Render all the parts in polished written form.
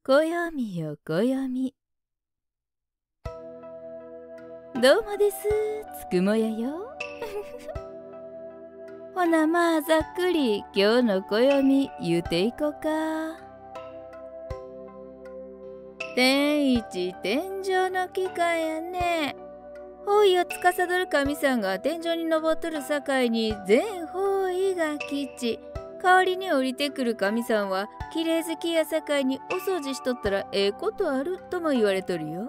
暦よ暦。どうもです、つくもやよ。ほなまあざっくり今日の暦言うていこか。天一天上の機関やね。方位を司る神さんが天井に登っとるさかいに全方位が吉。代わりに降りてくる神さんはきれい好きやさかいにお掃除しとったらええことあるとも言われとるよ。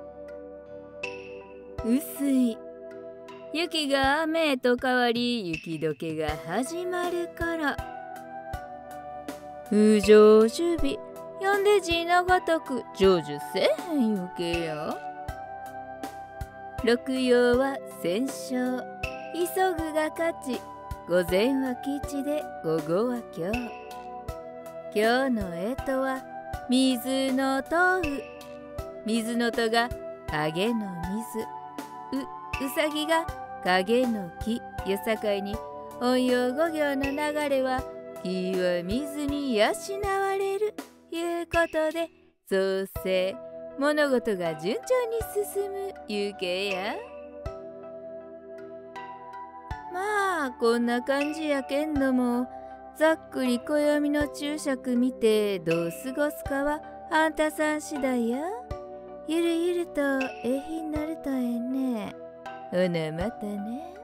薄い雪が雨へと変わり雪解けが始まるから。不成就日読んで字のごとく成就せえへんゆけや。六曜は戦勝、急ぐが勝ち。午前は吉で午後は今日。今日の干支は水のとう。水のとが影の水。うさぎが影の木よさかいに、音陽五行の流れは木は水に養われるいうことで、造成物事が順調に進むいうけや。まあこんな感じやけんども、ざっくり暦の注釈見てどう過ごすかはあんたさん次第や。ゆるゆるとええ日になるとええね。ほなまたね。